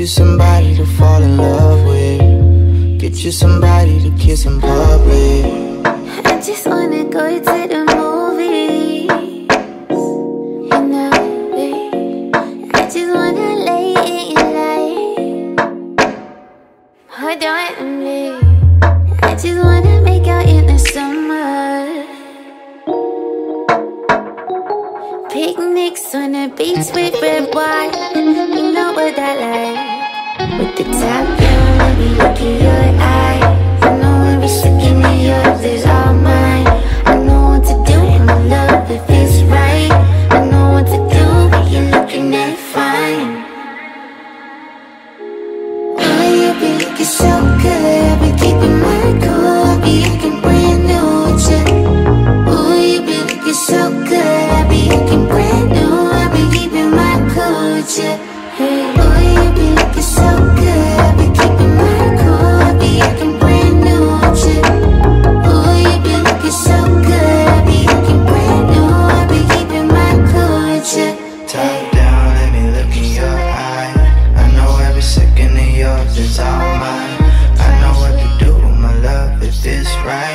you somebody to fall in love with. Get you somebody to kiss in public. I just wanna go to the movies, you know, I just wanna lay in your light. Hold on to me. I just wanna make out in the summer. Picnics on the beach with red wine. You know what I like. With the top down, let me look in your eye. I know every second of yours is all mine. I know what to do with my love if it's right. I know what to do when you're looking at fine. Oh, you be looking so good, I've been keeping my cool. I'll be acting brand new with you. Oh, you be looking so good, I'll be acting brand new. I've been keeping my cool with you. Hey, oh, you be looking so good, I've been keeping my cool. I'll be acting brand new with you. Oh, you be looking so good, I'll be acting brand new. I'll be keeping my cool with you. Top down, let me look in your eye. I know every second of yours is all mine. I know what to do with my love if it's right.